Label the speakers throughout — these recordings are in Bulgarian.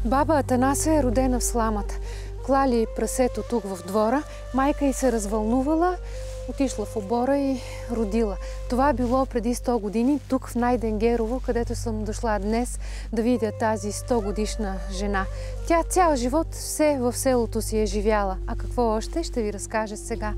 Speaker 1: Баба Атанаса е родена в сламата. Клали прасето тук в двора, майка й се развълнувала, отишла в обора и родила. Това било преди 100 години, тук в Найденгерово, където съм дошла днес да видя тази 100-годишна жена. Тя цял живот все в селото си е живяла. А какво още, ще ви разкажа сега.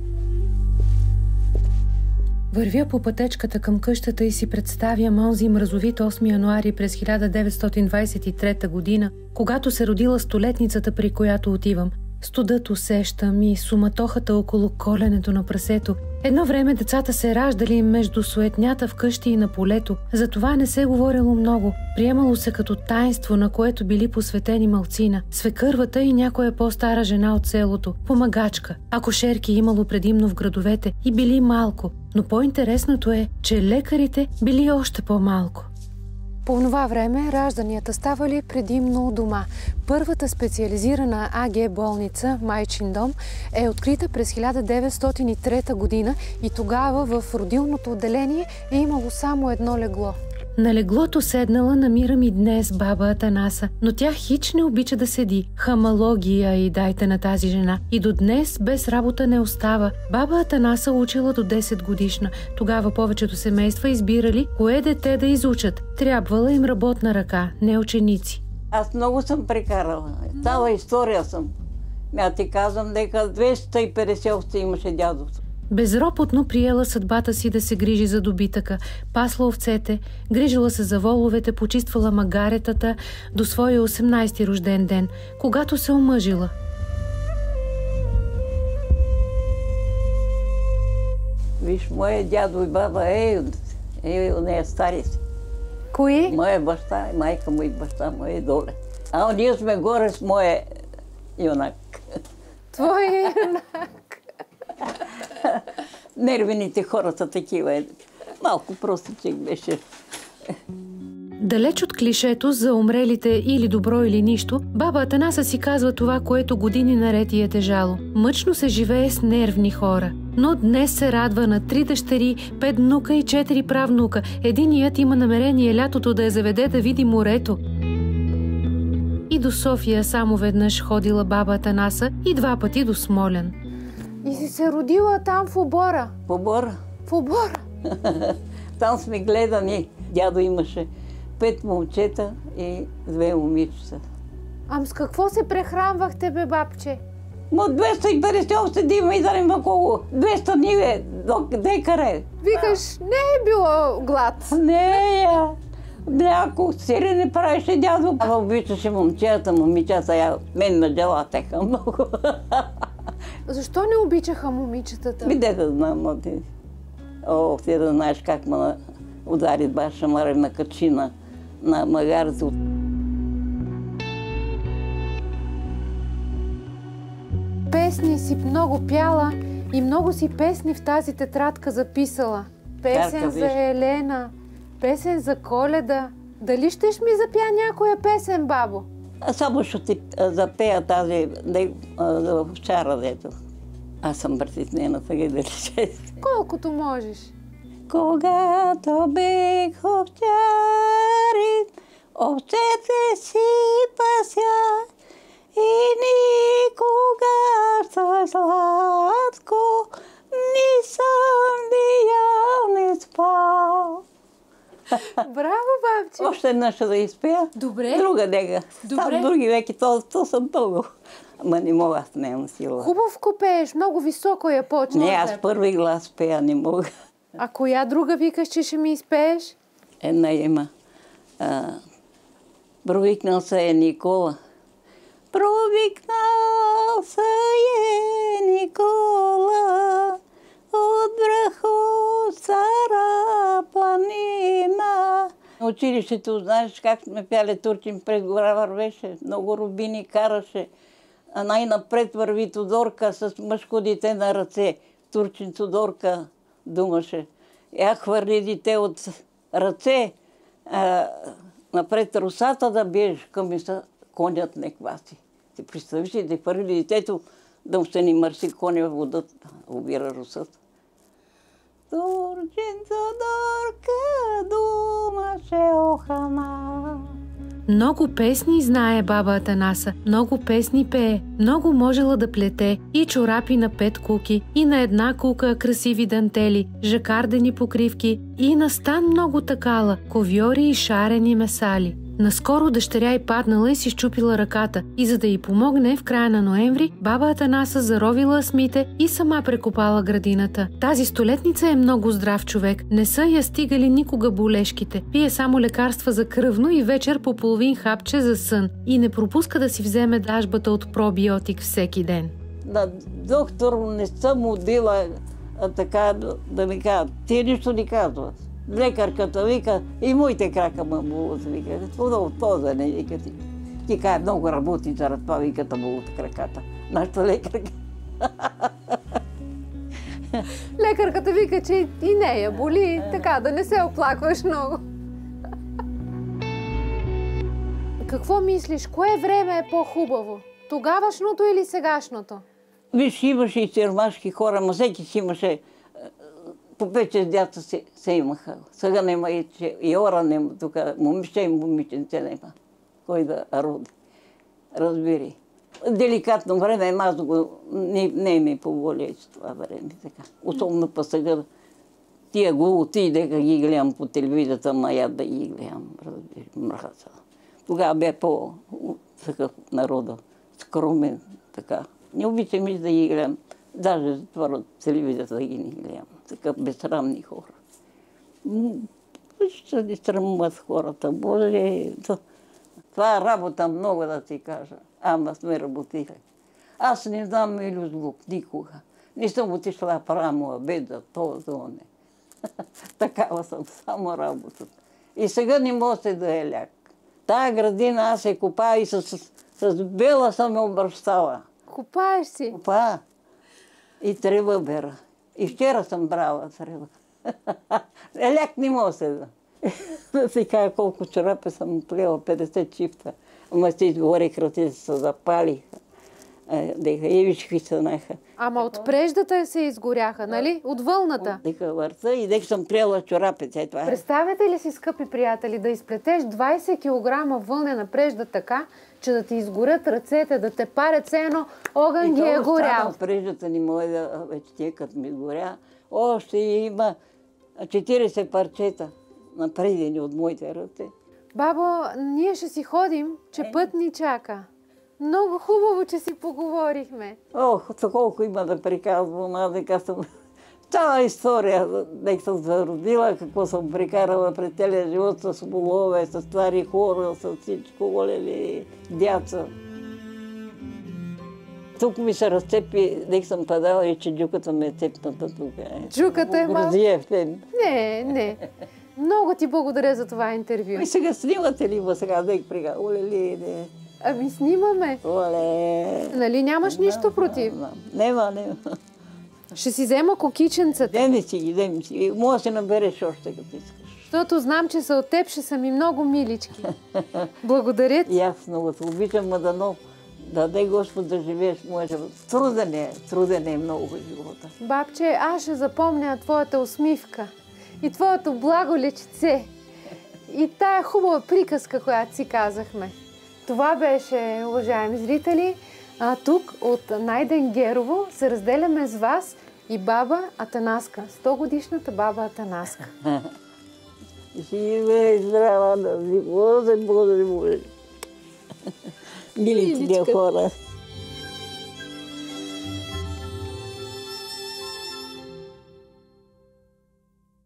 Speaker 1: Вървя по пътечката към къщата и си представям онзи мразовит 8 януари през 1923 година, когато се родила столетницата, при която отивам. Студът усещам и суматохата около коленето на прасето. Едно време децата се раждали между суетнята в къщи и на полето. За това не се говорило много. Приемало се като таинство, на което били посветени малцина. Свекървата и някоя по-стара жена от селото. Помагачка. Акушерки имало предимно в градовете и били малко. Но по-интересното е, че лекарите били още по-малко. По това време ражданията ставали предимно у дома. Първата специализирана АГ болница, Майчин дом, е открита през 1903 година и тогава в родилното отделение е имало само едно легло. На леглото седнала намирам и днес баба Атанаса, но тя хич не обича да седи. Хамалогия и дайте на тази жена. И до днес без работа не остава. Баба Атанаса учила до 10 годишна. Тогава повечето семейства избирали кое дете да изучат. Трябвала им работна ръка, не ученици.
Speaker 2: Аз много съм прекарала. Цяла история съм. Ти казвам дека 250 овце имаше дядото.
Speaker 1: Безропотно приела съдбата си да се грижи за добитъка, пасла овцете, грижила се за воловете, почиствала магаретата до своя 18-ти рожден ден, когато се омъжила.
Speaker 2: Виж, моя дядо и баба нея стари си.
Speaker 1: Кои?
Speaker 2: Моя баща, майка му и баща му е доле. А ние сме горе с моя юнак.
Speaker 1: Твоя юнак.
Speaker 2: Нервените хората такива. Малко простичек беше.
Speaker 1: Далеч от клишето за умрелите или добро или нищо, баба Атанаса си казва това, което години наред й е тежало. Мъчно се живее с нервни хора. Но днес се радва на 3 дъщери, 5 внука и 4 правнука. Единият има намерение лятото да я заведе да види морето. И до София само веднъж ходила баба Атанаса и 2 пъти до Смолян. И си се родила там в обора?
Speaker 2: В обора.
Speaker 1: В обора?
Speaker 2: Там сме гледани. Дядо имаше 5 момчета и 2 момичета.
Speaker 1: Ам с какво се прехранвахте, бе, бабче?
Speaker 2: 250 овце да има и да не колко. 200 ниве, декаре.
Speaker 1: Викаш, не е било глад.
Speaker 2: Не, мляко, сирене правеше дядо. Обичаше момичета, мен ме делатеха много.
Speaker 1: Защо не обичаха момичетата?
Speaker 2: Де да знам, ти да знаеш как ме удари баш шамара на качина на магарето.
Speaker 1: Песни си много пяла и много си песни в тази тетрадка записала. Песен за Елена, песен за Коледа. Дали щеш ми запя някоя песен, бабо?
Speaker 2: Само ще ти запея тази овчара, дето. Аз съм притеснена сега да рече.
Speaker 1: Колкото можеш.
Speaker 2: Когато бех овчарин, овцете си пася и никога с сладко ни съм виял, не спал.
Speaker 1: Браво, бабче!
Speaker 2: Още една ще да изпея.
Speaker 1: Добре.
Speaker 2: Друга дега. Там други веки, то съм много. Ама не мога, аз нямам сила.
Speaker 1: Хубаво пееш, много високо я почна.
Speaker 2: Не, аз първи глас пея, не мога.
Speaker 1: А коя друга викаш, че ще ми изпееш?
Speaker 2: Една има. Провикнал се е Никола. Провикнал се е Никола от върху стара планина. На училището, знаеш как сме пяли Турчин, пред гора вървеше, много рубини караше. А най-напред върви Тодорка с мъжко дете на ръце. Турчин Тодорка думаше. Я хвърли дете от ръце, напред русата да биеш, към конят не кваси. Ти представиш ли, да хвърли детето, да му се ни мърси коня в водата, убира русата. Турчин Тодорка думаше охана.
Speaker 1: Много песни знае баба Атанаса, много песни пее, много можела да плете и чорапи на 5 куки, и на една кука красиви дантели, жакардени покривки, и на стан много такала, ковьори и шарени месали. Наскоро дъщеря й паднала и си счупила ръката, и за да й помогне в края на ноември, баба Атанаса заровила асмите и сама прекопала градината. Тази столетница е много здрав човек, не са я стигали никога болешките, пие само лекарства за кръвно и вечер по половин хапче за сън и не пропуска да си вземе дажбата от пробиотик всеки ден.
Speaker 2: На доктор не съм удила така да ми кажат, ти нищо не казват. Лекарката вика, и моите крака ме болят, вика, това да не вика ти. Ти кажа, много работи заради това, вика, да болят краката. Нашата лекарка.
Speaker 3: Лекарката вика, че и нея боли, така да не се оплакваш много. Какво мислиш, кое време е по-хубаво? Тогавашното или сегашното?
Speaker 2: Виж, имаше и сиромашки хора, ма всеки си имаше по 5-6 дята се имаха. Сега нема и ора нема тук, момиче и момиченце нема. Кой да роди. Разбери. Деликатно време, аз не ми поволя това време. Така. Особено па сега тия голоти, дека ги гледам по телевизията, ма да ги гледам. Разбери, мръхата. Тогава бе по-такъв народа, скромен, така. Не обичам и да ги гледам. Даже това телевизията да ги не гледам. Така безсрамни хора. Ще ни срамуват хората. Боже, това е работа много да ти кажа. Ама сме работили. Аз не знам илюзлук никога. Не съм отишла прамо обед за това, не. Такава съм, само работата. И сега не може да е ляк. Тая градина аз се купая и с бела съм ме обръщала.
Speaker 3: Купаеш си?
Speaker 2: Купая. И трева бера. И вчера съм брала трева. Ляк не може да. Да си кажа колко чорапи съм плела, 50 чифта. Ама се изговорих, ръцете се запалиха. Дека евички се наха.
Speaker 3: Ама от преждата се изгоряха, нали? От вълната.
Speaker 2: Дека върта и дека съм плела чорапите.
Speaker 3: Представете ли си, скъпи приятели, да изплетеш 20 кг вълнена прежда така, че да ти изгорят ръцете, да те парят все едно огън ги е горял.
Speaker 2: Преждата не може да вече тия като ми горя. Още има 40 парчета напредени от моите ръце.
Speaker 3: Бабо, ние ще си ходим, че път ни чака. Много хубаво, че си поговорихме.
Speaker 2: Ох, колко има да приказвам, аз дека съм... Цяла история, дека съм се родила, какво съм прекарала през целия живот с болове, с стари хора, с всичко, олели, дяца. Тук ми се разцепи, дека съм падала и че джуката ме е цепната тук.
Speaker 3: Джуката е малко?
Speaker 2: Не.
Speaker 3: Много ти благодаря за това интервю.
Speaker 2: И сега снимате ли ма сега, дека приказвам? Олели, не.
Speaker 3: Ами снимаме.
Speaker 2: Оле.
Speaker 3: Нали нямаш нищо против?
Speaker 2: Нема.
Speaker 3: Ще си взема кокиченцата.
Speaker 2: Деми си. Може да се набереш още, като искаш.
Speaker 3: Защото знам, че са от теб, ще са ми много милички. Благодаря ти.
Speaker 2: И аз много те обичам, ма дано даде Господ да живееш моя живот. Труден е много живота.
Speaker 3: Бабче, аз ще запомня твоята усмивка и твоето благо личице и тая хубава приказка, която си казахме. Това беше, уважаеми зрители. Тук от Найден Герово се разделяме с вас и баба Атанаска, 100-годишната баба Атанаска.
Speaker 2: Живе и здрава да ви, Боже. Милите хора.